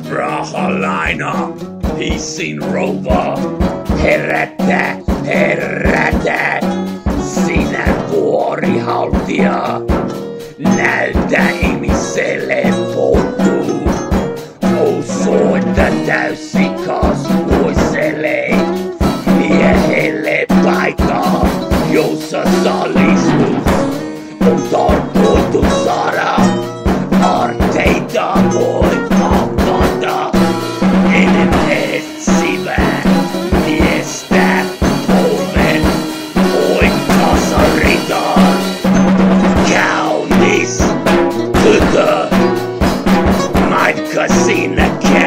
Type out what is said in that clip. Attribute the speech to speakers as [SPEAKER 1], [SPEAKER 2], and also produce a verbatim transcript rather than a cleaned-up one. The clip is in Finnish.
[SPEAKER 1] Rahalaina, hissin rouva, herätä, herätä, sinä vuorihaltija, näytä ihmiselle fotu, osoita täysikas vuoselle, miehelle paikka, jossa salistus on tarkoitus saada, arteita voi avata, ennen etsivää miestä oven oikasaritaan. Kaunis tytö, matka sinä